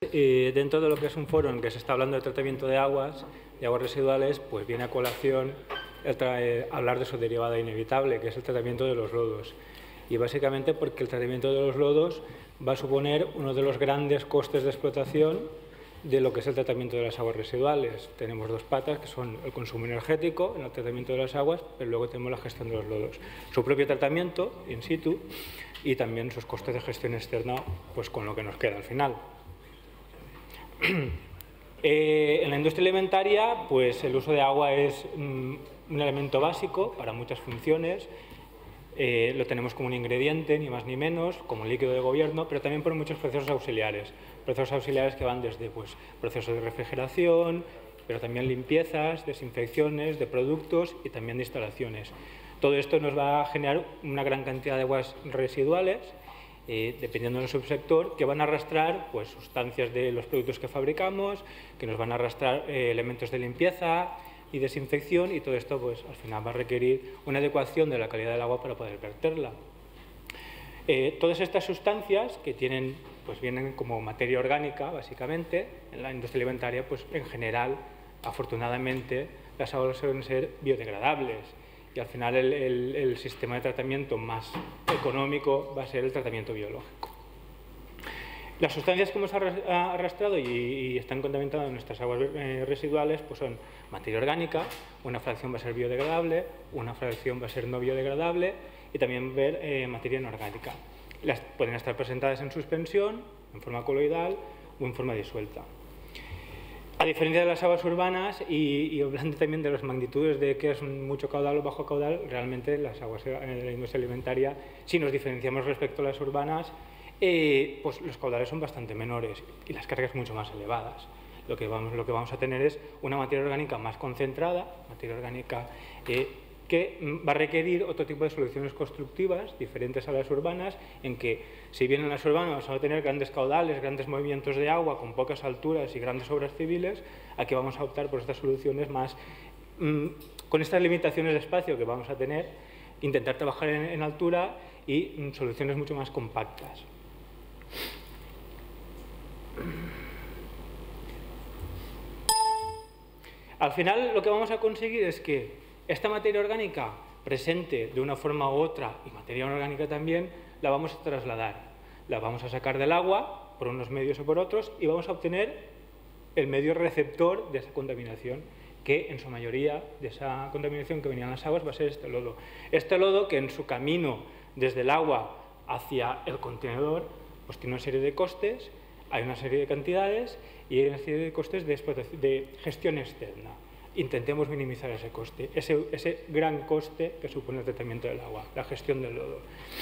Dentro de lo que es un foro en que se está hablando de tratamiento de aguas residuales, pues viene a colación hablar de su derivada inevitable, que es el tratamiento de los lodos. Y básicamente porque el tratamiento de los lodos va a suponer uno de los grandes costes de explotación de lo que es el tratamiento de las aguas residuales. Tenemos dos patas, que son el consumo energético en el tratamiento de las aguas, pero luego tenemos la gestión de los lodos. Su propio tratamiento, in situ, y también sus costes de gestión externa, pues con lo que nos queda al final. En la industria alimentaria, pues el uso de agua es un elemento básico para muchas funciones. Lo tenemos como un ingrediente, ni más ni menos, como líquido de gobierno, pero también por muchos procesos auxiliares que van desde procesos de refrigeración, pero también limpiezas, desinfecciones de productos y también de instalaciones. Todo esto nos va a generar una gran cantidad de aguas residuales, dependiendo del subsector, que van a arrastrar pues, sustancias de los productos que fabricamos, que nos van a arrastrar elementos de limpieza y desinfección, y todo esto pues, al final va a requerir una adecuación de la calidad del agua para poder verterla. Todas estas sustancias que pues, vienen como materia orgánica, básicamente, en la industria alimentaria, pues en general, afortunadamente, las aguas suelen ser biodegradables. Y al final el sistema de tratamiento más económico va a ser el tratamiento biológico. Las sustancias que hemos arrastrado y están contaminadas en nuestras aguas residuales pues son materia orgánica, una fracción va a ser biodegradable, una fracción va a ser no biodegradable y también materia inorgánica. Las pueden estar presentadas en suspensión, en forma coloidal o en forma disuelta. A diferencia de las aguas urbanas y hablando también de las magnitudes de que es mucho caudal o bajo caudal, realmente las aguas en la industria alimentaria, si nos diferenciamos respecto a las urbanas, pues los caudales son bastante menores y las cargas mucho más elevadas. Lo que vamos a tener es una materia orgánica más concentrada, materia orgánica que va a requerir otro tipo de soluciones constructivas diferentes a las urbanas, en que si bien en las urbanas vamos a tener grandes caudales, grandes movimientos de agua con pocas alturas y grandes obras civiles, aquí vamos a optar por estas soluciones más, con estas limitaciones de espacio que vamos a tener, intentar trabajar en altura y soluciones mucho más compactas. Al final lo que vamos a conseguir es que esta materia orgánica presente de una forma u otra y materia inorgánica también, la vamos a trasladar. La vamos a sacar del agua por unos medios o por otros y vamos a obtener el medio receptor de esa contaminación, que en su mayoría de esa contaminación que venía en las aguas va a ser este lodo. Este lodo que en su camino desde el agua hacia el contenedor pues tiene una serie de costes, hay una serie de cantidades y hay una serie de costes de gestión externa. Intentemos minimizar ese coste, ese gran coste que supone el tratamiento del agua, la gestión del lodo.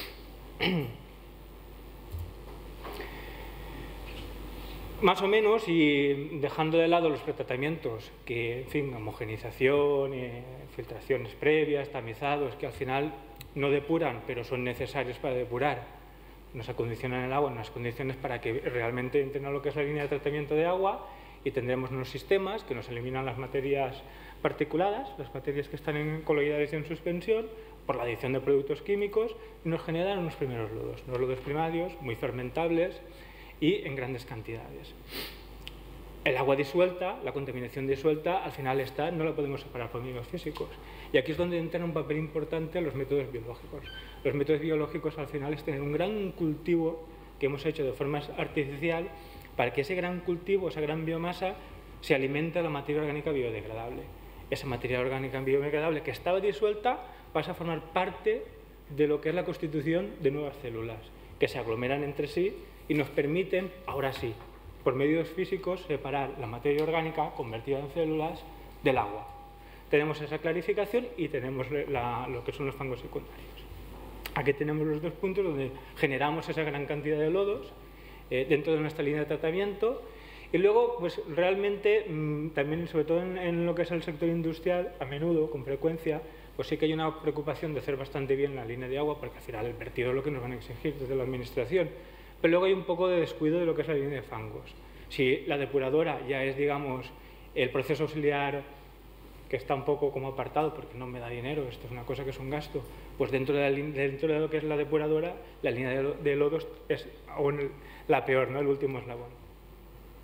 Más o menos, y dejando de lado los pretratamientos, que, en fin, homogenización, filtraciones previas, tamizados, que al final no depuran, pero son necesarios para depurar, nos acondicionan el agua en unas condiciones para que realmente entren a lo que es la línea de tratamiento de agua, y tendremos unos sistemas que nos eliminan las materias particuladas, las materias que están coloidales y en suspensión, por la adición de productos químicos, y nos generan unos primeros lodos, unos lodos primarios, muy fermentables y en grandes cantidades. El agua disuelta, la contaminación disuelta, al final no la podemos separar por medios físicos. Y aquí es donde entran un papel importante los métodos biológicos. Los métodos biológicos al final es tener un gran cultivo que hemos hecho de forma artificial para que ese gran cultivo, esa gran biomasa, se alimente de la materia orgánica biodegradable. Esa materia orgánica biodegradable que estaba disuelta pasa a formar parte de lo que es la constitución de nuevas células, que se aglomeran entre sí y nos permiten, ahora sí, por medios físicos, separar la materia orgánica convertida en células del agua. Tenemos esa clarificación y tenemos lo que son los fangos secundarios. Aquí tenemos los dos puntos donde generamos esa gran cantidad de lodos dentro de nuestra línea de tratamiento y luego, pues realmente, también sobre todo en lo que es el sector industrial, a menudo, con frecuencia, pues sí que hay una preocupación de hacer bastante bien la línea de agua, porque al final el vertido es lo que nos van a exigir desde la administración, pero luego hay un poco de descuido de lo que es la línea de fangos. Si la depuradora ya es, digamos, el proceso auxiliar que está un poco como apartado porque no me da dinero, esto es una cosa que es un gasto, pues dentro de lo que es la depuradora, la línea de lodos es aún la peor, ¿no? El último eslabón.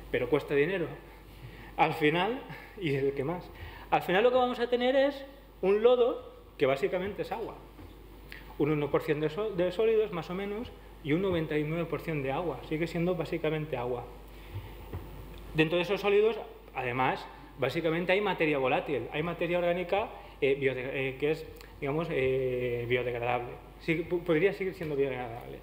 pero cuesta dinero. Al final, y es el que más, al final lo que vamos a tener es un lodo que básicamente es agua. Un 1% de sólidos, más o menos, y un 99% de agua. Sigue siendo básicamente agua. Dentro de esos sólidos, además, básicamente hay materia volátil, hay materia orgánica que es, digamos, biodegradable. Podría seguir siendo biodegradable.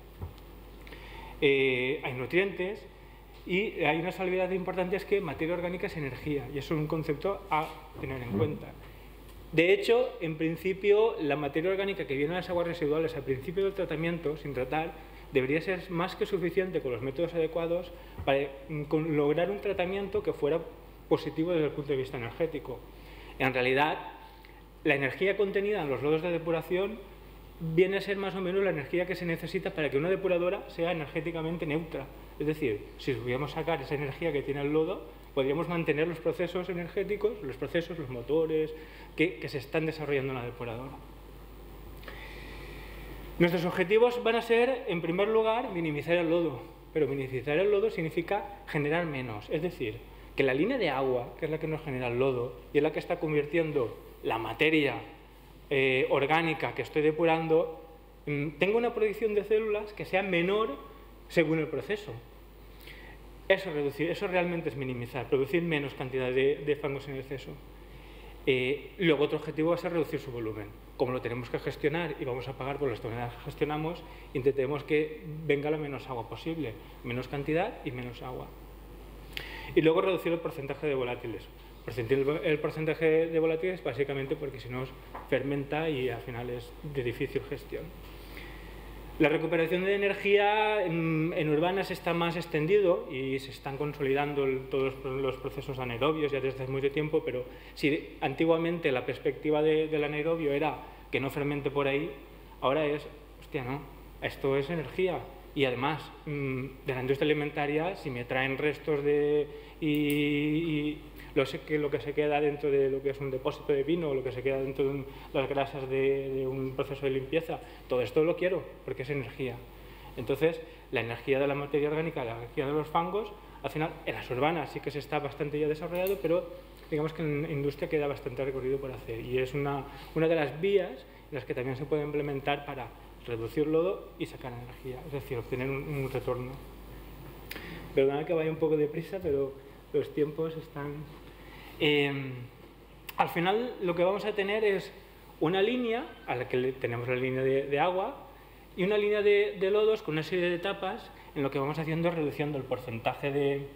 Hay nutrientes y hay una salvedad importante, es que materia orgánica es energía, y eso es un concepto a tener en cuenta. De hecho, en principio, la materia orgánica que viene a las aguas residuales al principio del tratamiento, sin tratar, debería ser más que suficiente con los métodos adecuados para lograr un tratamiento que fuera positivo desde el punto de vista energético. En realidad, la energía contenida en los lodos de depuración viene a ser más o menos la energía que se necesita para que una depuradora sea energéticamente neutra. Es decir, si pudiéramos sacar esa energía que tiene el lodo, podríamos mantener los procesos energéticos, los motores que se están desarrollando en la depuradora. Nuestros objetivos van a ser, en primer lugar, minimizar el lodo, pero minimizar el lodo significa generar menos, es decir, que la línea de agua, que es la que nos genera el lodo y es la que está convirtiendo la materia orgánica que estoy depurando, tenga una producción de células que sea menor según el proceso. Eso realmente es minimizar, producir menos cantidad de fangos en exceso. Luego otro objetivo va a ser reducir su volumen. Como lo tenemos que gestionar y vamos a pagar por las toneladas que gestionamos, intentemos que venga la menos agua posible, menos cantidad y menos agua. Y luego reducir el porcentaje de volátiles. El porcentaje de volátiles básicamente porque si no fermenta y al final es de difícil gestión. La recuperación de energía en urbanas está más extendido y se están consolidando todos los procesos anaerobios ya desde hace mucho tiempo, pero si antiguamente la perspectiva del anaerobio era que no fermente por ahí, ahora es, hostia, no, esto es energía. Y además, de la industria alimentaria, si me traen restos lo que se queda dentro de lo que es un depósito de vino, o lo que se queda dentro de las grasas de un proceso de limpieza, todo esto lo quiero, porque es energía. Entonces, la energía de la materia orgánica, la energía de los fangos, al final, en las urbanas sí que se está bastante ya desarrollado, pero digamos que en la industria queda bastante recorrido por hacer. Y es una de las vías en las que también se puede implementar para reducir lodo y sacar energía, es decir, obtener un retorno. Perdona que vaya un poco deprisa, pero los tiempos están... al final lo que vamos a tener es una línea, a la que tenemos la línea de agua, y una línea de lodos con una serie de etapas en lo que vamos haciendo es reduciendo el porcentaje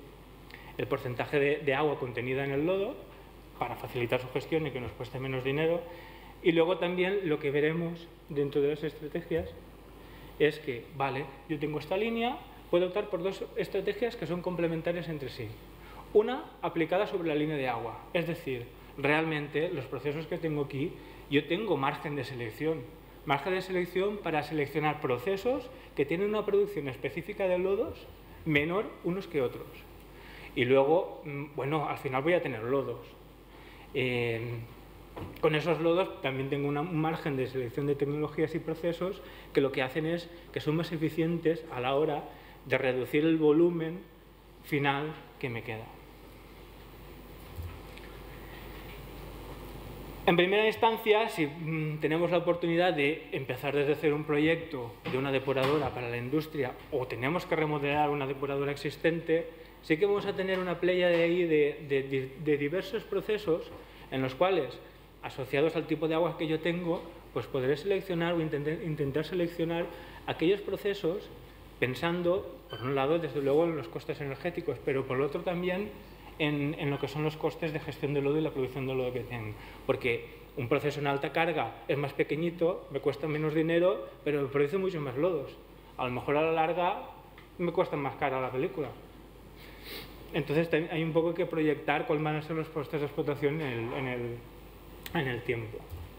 de agua contenida en el lodo para facilitar su gestión y que nos cueste menos dinero. Y luego también lo que veremos dentro de las estrategias es que, vale, yo tengo esta línea, puedo optar por dos estrategias que son complementarias entre sí. Una aplicada sobre la línea de agua, es decir, realmente los procesos que tengo aquí, yo tengo margen de selección para seleccionar procesos que tienen una producción específica de lodos menor unos que otros. Y luego, bueno, al final voy a tener lodos. Con esos lodos también tengo un margen de selección de tecnologías y procesos que lo que hacen es que son más eficientes a la hora de reducir el volumen final que me queda. En primera instancia, si tenemos la oportunidad de empezar desde cero un proyecto de una depuradora para la industria o tenemos que remodelar una depuradora existente, sí que vamos a tener una playa de ahí de diversos procesos en los cuales, asociados al tipo de agua que yo tengo, pues podré seleccionar o intentar seleccionar aquellos procesos pensando, por un lado, desde luego, en los costes energéticos, pero por el otro también en lo que son los costes de gestión de lodo y la producción de lodo que tienen. Porque un proceso en alta carga es más pequeñito, me cuesta menos dinero, pero me produce muchos más lodos. A lo mejor a la larga me cuesta más cara la película. Entonces hay un poco que proyectar cuáles van a ser los costes de explotación en el tiempo.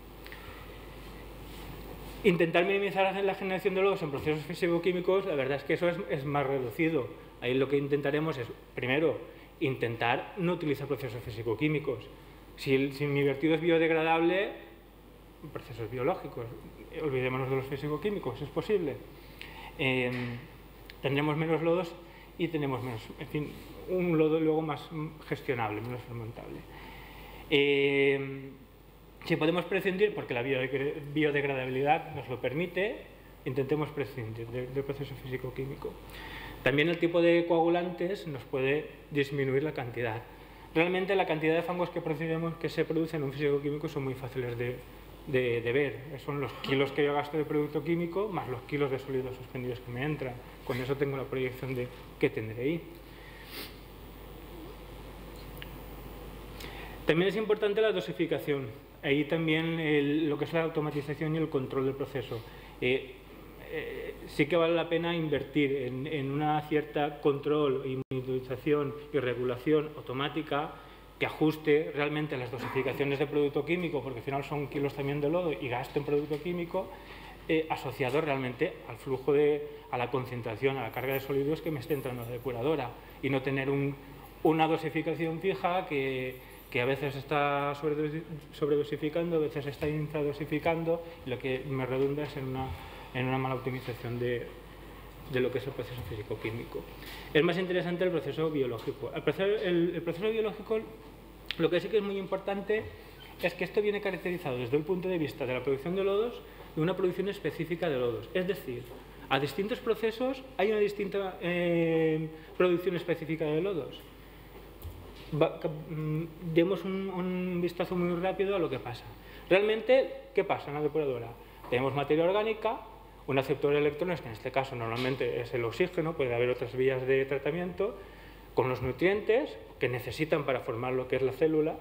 Intentar minimizar la generación de lodos en procesos físico-químicos, la verdad es que eso es más reducido. Ahí lo que intentaremos es, primero, intentar no utilizar procesos físico-químicos. Si mi vertido es biodegradable, procesos biológicos, olvidémonos de los físico-químicos, es posible. Tendremos menos lodos y tenemos menos, en fin, un lodo luego más gestionable, menos fermentable. Si podemos prescindir, porque la biodegradabilidad nos lo permite, intentemos prescindir del proceso físico-químico. También el tipo de coagulantes nos puede disminuir la cantidad. Realmente la cantidad de fangos que se producen en un físico-químico son muy fáciles de ver. Son los kilos que yo gasto de producto químico más los kilos de sólidos suspendidos que me entran. Con eso tengo la proyección de qué tendré ahí. También es importante la dosificación. Ahí también lo que es la automatización y el control del proceso. Sí que vale la pena invertir en una cierta control y monitorización y regulación automática que ajuste realmente las dosificaciones de producto químico, porque al final son kilos también de lodo y gasto en producto químico, asociado realmente al flujo, a la concentración, a la carga de sólidos que me esté entrando a la depuradora, y no tener una dosificación fija que a veces está sobredosificando, a veces está infradosificando, y lo que me redunda es en una mala optimización de lo que es el proceso físico-químico. Es más interesante el proceso biológico. El proceso biológico, lo que sí que es muy importante es que esto viene caracterizado desde el punto de vista de la producción de lodos, de una producción específica de lodos. Es decir, a distintos procesos hay una distinta producción específica de lodos. Demos un vistazo muy rápido a lo que pasa. Realmente, ¿qué pasa en la depuradora? Tenemos materia orgánica, un aceptor de electrones, que en este caso normalmente es el oxígeno, puede haber otras vías de tratamiento, con los nutrientes que necesitan para formar lo que es la célula,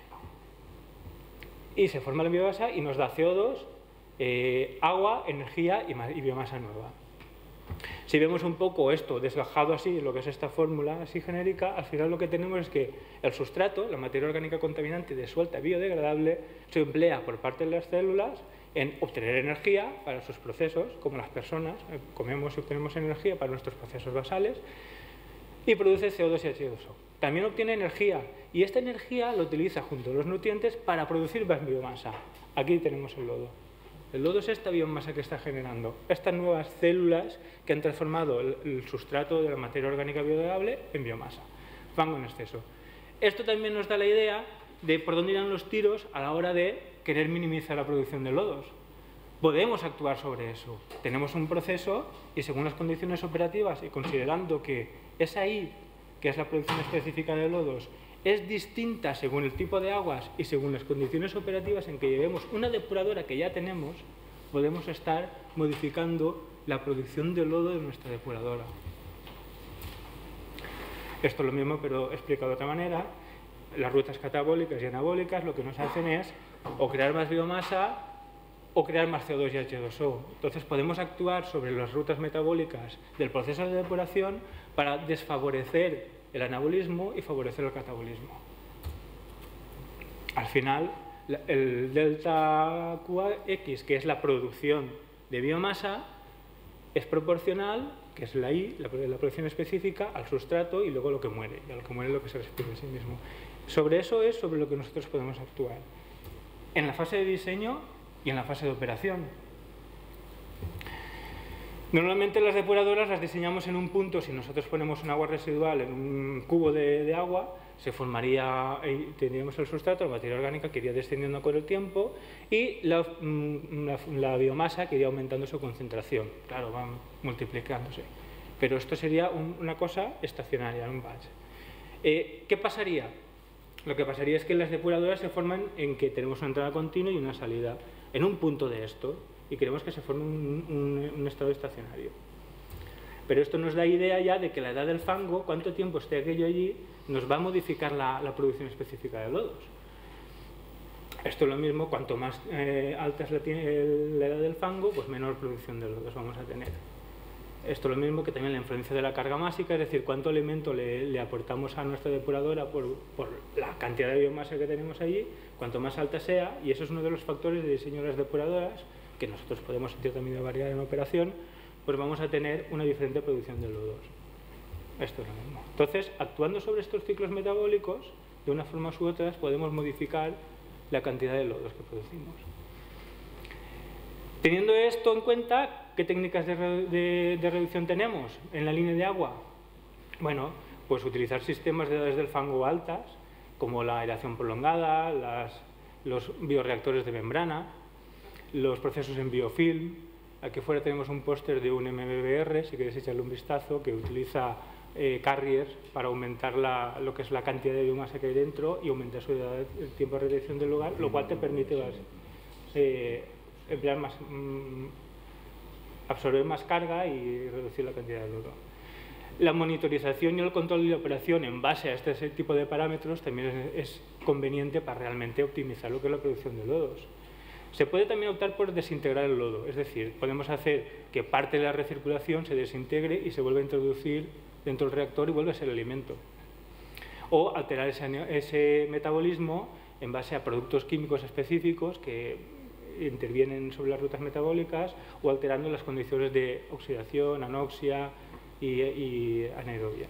y se forma la biomasa y nos da CO2, agua, energía y biomasa nueva. Si vemos un poco esto desgajado así, lo que es esta fórmula así genérica, al final lo que tenemos es que el sustrato, la materia orgánica contaminante disuelta biodegradable, se emplea por parte de las células en obtener energía para sus procesos, como las personas, comemos y obtenemos energía para nuestros procesos basales, y produce CO2 y H2O. También obtiene energía, y esta energía la utiliza junto a los nutrientes para producir más biomasa. Aquí tenemos el lodo. El lodo es esta biomasa que está generando, estas nuevas células que han transformado el sustrato de la materia orgánica biodegradable en biomasa, fango en exceso. Esto también nos da la idea de por dónde irán los tiros a la hora de querer minimizar la producción de lodos. Podemos actuar sobre eso. Tenemos un proceso y según las condiciones operativas y considerando que es ahí, que es la producción específica de lodos, es distinta según el tipo de aguas y según las condiciones operativas en que llevemos una depuradora que ya tenemos, podemos estar modificando la producción de lodo de nuestra depuradora. Esto es lo mismo, pero explicado de otra manera. Las rutas catabólicas y anabólicas lo que nos hacen es o crear más biomasa o crear más CO2 y H2O. Entonces podemos actuar sobre las rutas metabólicas del proceso de depuración para desfavorecer el anabolismo y favorecer el catabolismo. Al final, el delta QX, que es la producción de biomasa, es proporcional, que es la I, la producción específica, al sustrato y luego lo que muere, y a lo que muere lo que se respira en sí mismo. Sobre eso es sobre lo que nosotros podemos actuar en la fase de diseño y en la fase de operación. Normalmente las depuradoras las diseñamos en un punto. Si nosotros ponemos un agua residual en un cubo de agua, se formaría, tendríamos el sustrato, la materia orgánica que iría descendiendo con el tiempo y la biomasa que iría aumentando su concentración. Claro, van multiplicándose. Pero esto sería una cosa estacionaria, un batch. ¿Qué pasaría? Lo que pasaría es que las depuradoras se forman en que tenemos una entrada continua y una salida en un punto de esto, y queremos que se forme un estado estacionario. Pero esto nos da idea ya de que la edad del fango, cuánto tiempo esté aquello allí, nos va a modificar la producción específica de lodos. Esto es lo mismo, cuanto más alta es la edad del fango, pues menor producción de lodos vamos a tener. Esto es lo mismo que también la influencia de la carga másica, es decir, cuánto elemento le aportamos a nuestra depuradora por la cantidad de biomasa que tenemos allí, cuanto más alta sea, y eso es uno de los factores de diseño de las depuradoras, que nosotros podemos en cierta medida variar en operación, pues vamos a tener una diferente producción de lodos. Esto es lo mismo. Entonces, actuando sobre estos ciclos metabólicos, de una forma u otra, podemos modificar la cantidad de lodos que producimos. Teniendo esto en cuenta, ¿qué técnicas de reducción tenemos en la línea de agua? Bueno, Pues utilizar sistemas de edades del fango altas, como la aireación prolongada, los bioreactores de membrana, los procesos en biofilm. Aquí fuera tenemos un póster de un MBBR, si queréis echarle un vistazo, que utiliza carriers para aumentar lo que es la cantidad de biomasa que hay dentro y aumentar el tiempo de radiación del lugar, lo cual te permite emplear absorber más carga y reducir la cantidad de lodo. La monitorización y el control de la operación en base a este tipo de parámetros también es conveniente para realmente optimizar lo que es la producción de lodos. Se puede también optar por desintegrar el lodo, es decir, podemos hacer que parte de la recirculación se desintegre y se vuelva a introducir dentro del reactor y vuelve a ser alimento. O alterar ese metabolismo en base a productos químicos específicos que intervienen sobre las rutas metabólicas o alterando las condiciones de oxidación, anoxia y anaerobia.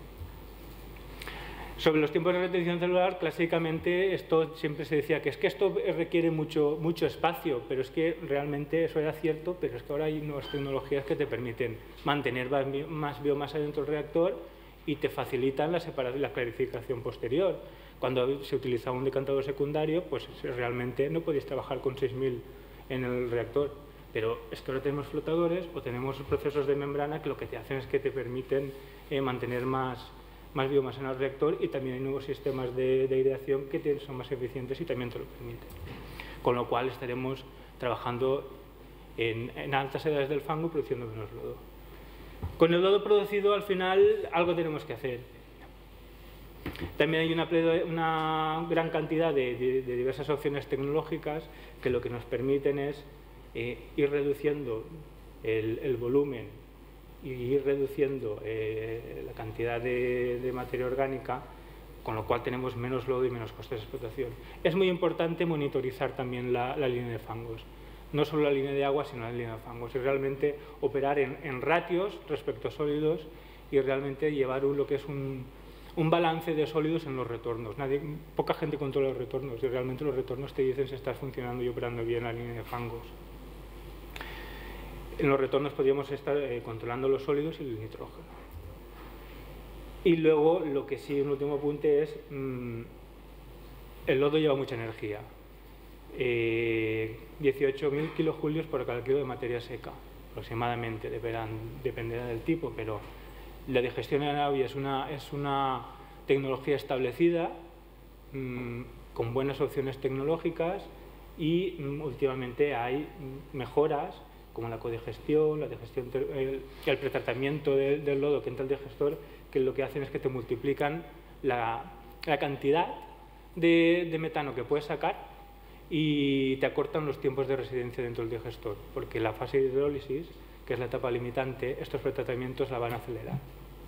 Sobre los tiempos de retención celular, clásicamente esto siempre se decía que es que esto requiere mucho espacio, pero es que realmente eso era cierto, pero es que ahora hay nuevas tecnologías que te permiten mantener más biomasa dentro del reactor y te facilitan la clarificación posterior. Cuando se utilizaba un decantador secundario, pues realmente no podías trabajar con 6000 en el reactor, pero es que ahora tenemos flotadores o tenemos procesos de membrana que lo que te hacen es que te permiten mantener más biomasa en el reactor, y también hay nuevos sistemas de aireación que son más eficientes y también te lo permiten. Con lo cual estaremos trabajando en altas edades del fango produciendo menos lodo. Con el lodo producido, al final, algo tenemos que hacer. También hay una gran cantidad de diversas opciones tecnológicas que lo que nos permiten es ir reduciendo el volumen y ir reduciendo la cantidad de materia orgánica, con lo cual tenemos menos lodo y menos costes de explotación. Es muy importante monitorizar también la línea de fangos, no solo la línea de agua, sino la línea de fangos, y realmente operar en ratios respecto a sólidos y realmente llevar lo que es un balance de sólidos en los retornos. Poca gente controla los retornos y realmente los retornos te dicen si estás funcionando y operando bien la línea de fangos. En los retornos podríamos estar controlando los sólidos y el nitrógeno. Y luego, lo que sí, un último apunte es, el lodo lleva mucha energía. 18.000 kilojulios por cada kilo de materia seca, aproximadamente, dependerá del tipo, pero la digestión anaerobia es una tecnología establecida, con buenas opciones tecnológicas, y últimamente hay mejoras como la codigestión, el pretratamiento del lodo que entra al digestor, que lo que hacen es que te multiplican la cantidad de metano que puedes sacar y te acortan los tiempos de residencia dentro del digestor, porque la fase de hidrólisis, que es la etapa limitante, estos pretratamientos la van a acelerar.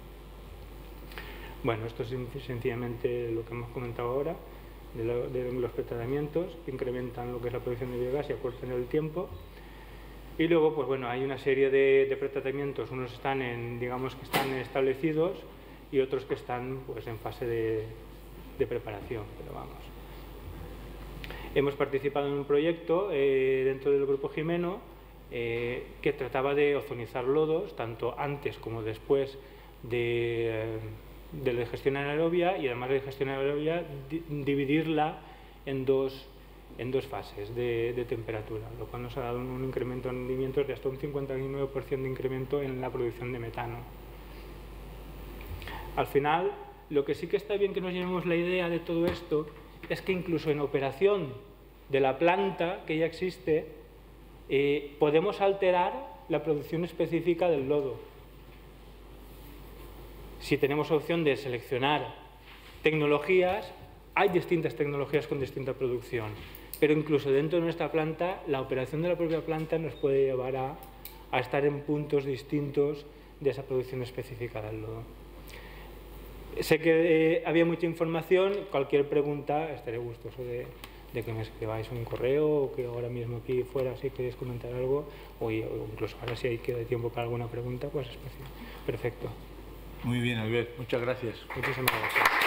Bueno, esto es sencillamente lo que hemos comentado ahora, de los pretratamientos, que incrementan lo que es la producción de biogás y acortan el tiempo. Y luego, pues bueno, hay una serie de pretratamientos, unos están digamos que están establecidos y otros que están pues en fase de preparación, pero vamos. Hemos participado en un proyecto dentro del Grupo Jimeno que trataba de ozonizar lodos, tanto antes como después de la digestión anaerobia, y además de la digestión anaerobia, dividirla en dos fases de temperatura, lo cual nos ha dado un incremento en rendimientos de hasta un 59% de incremento en la producción de metano. Al final, lo que sí que está bien que nos llevemos la idea de todo esto es que incluso en operación de la planta que ya existe, podemos alterar la producción específica del lodo. Si tenemos opción de seleccionar tecnologías, hay distintas tecnologías con distinta producción, pero incluso dentro de nuestra planta, la operación de la propia planta nos puede llevar a estar en puntos distintos de esa producción específica del lodo. Sé que había mucha información, cualquier pregunta estaré gustoso de que me escribáis un correo, o que ahora mismo aquí fuera si queréis comentar algo, o incluso ahora si hay queda tiempo para alguna pregunta, pues perfecto. Muy bien, Albert, muchas gracias. Muchísimas gracias.